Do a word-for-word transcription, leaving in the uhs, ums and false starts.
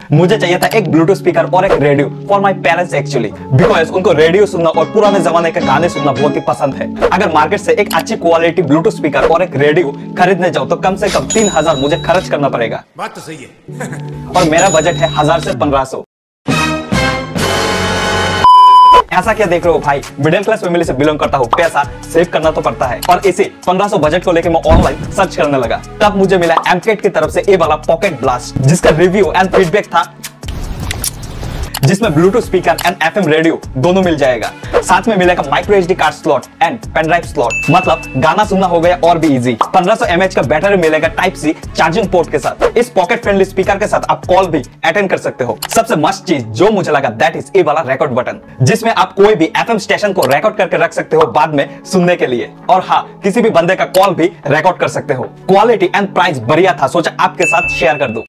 मुझे चाहिए था एक ब्लूटूथ स्पीकर और एक radio for my parents actually, because उनको रेडियो सुनना और पुराने जमाने के गाने सुनना बहुत ही पसंद है। अगर मार्केट से एक अच्छी क्वालिटी ब्लूटूथ स्पीकर और एक रेडियो खरीदने जाओ तो कम से कम तीन हजार मुझे खर्च करना पड़ेगा। बात तो सही है। और मेरा बजट है हजार से पंद्रह सौ। ऐसा क्या देख रहे हो भाई, मिडिल क्लास फैमिली से बिलोंग करता हूँ, पैसा सेव करना तो पड़ता है। और इसी पंद्रह सौ बजट को लेकर मैं ऑनलाइन सर्च करने लगा, तब मुझे मिला एमकेट की तरफ से ये वाला पॉकेट ब्लास्ट, जिसका रिव्यू एंड फीडबैक था जिसमें Bluetooth speaker and FM radio दोनों मिल जाएगा। साथ में मिलेगा micro HD card slot and pen drive slot, मतलब गाना सुनना हो गया और भी इजी। पंद्रह सौ एमएच का बैटरी मिलेगा टाइप सी चार्जिंग पोर्ट के साथ। इस पॉकेट फ्रेंडली स्पीकर के साथ आप कॉल भी अटेंड कर सकते हो। सबसे मस्त चीज जो मुझे लगा दैट इज ए वाला रिकॉर्ड बटन, जिसमें आप कोई भी एफएम स्टेशन को रिकॉर्ड करके रख सकते हो बाद में सुनने के लिए। और हाँ, किसी भी बंदे का कॉल भी रिकॉर्ड कर सकते हो। क्वालिटी एंड प्राइस बढ़िया था, सोचा आपके साथ शेयर कर दूं।